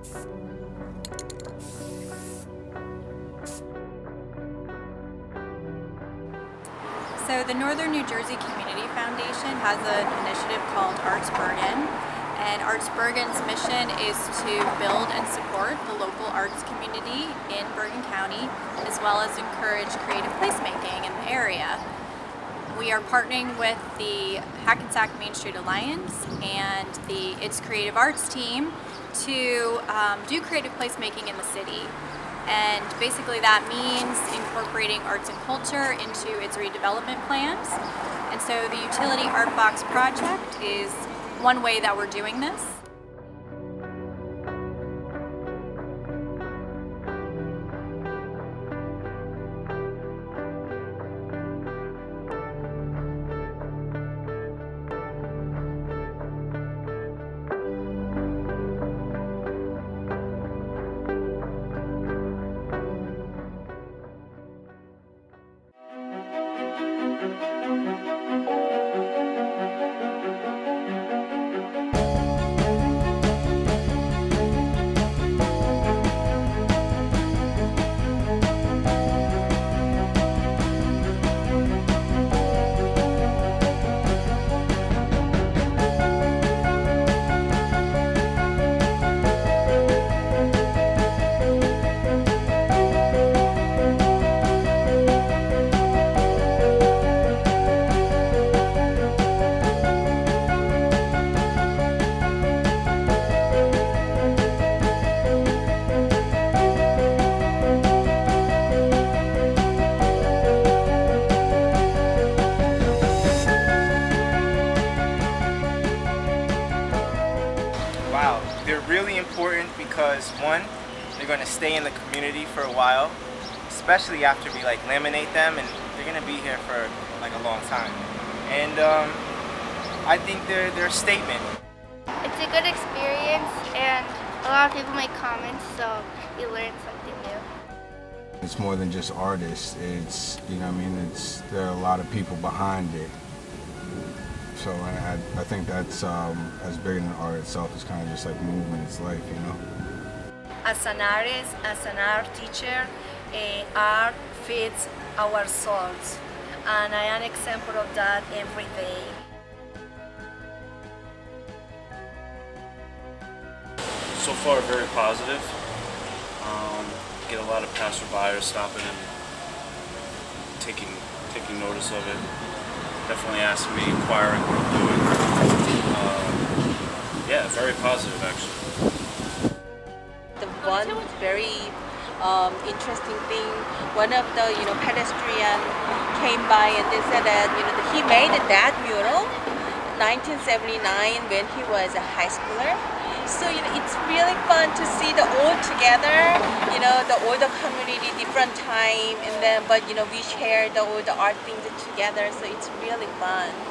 So the Northern New Jersey Community Foundation has an initiative called ArtsBergen, and ArtsBergen's mission is to build and support the local arts community in Bergen County, as well as encourage creative placemaking in the area. We are partnering with the Hackensack Main Street Alliance and its creative arts team to do creative placemaking in the city. And basically that means incorporating arts and culture into its redevelopment plans. And so the Utility ARTBox Project is one way that we're doing this. Wow, they're really important because one, they're going to stay in the community for a while, especially after we laminate them, and they're going to be here for a long time. And I think they're a statement. It's a good experience, and a lot of people make comments, so you learn something new. It's more than just artists. It's, you know what I mean, there are a lot of people behind it. So I think that's as big than art itself. It's kind of just like movement. It's life, you know. As an artist, as an art teacher, art feeds our souls, and I am an example of that every day. So far, very positive. Get a lot of passerbyers stopping and taking notice of it. Definitely asking me, inquiring what I'm doing. Yeah, very positive actually. The one very interesting thing, one of the pedestrian came by and they said that he made that mural 1979 when he was a high schooler. So it's really fun to see the all together, the older community, different time, and then but we share all the art things together. So it's really fun.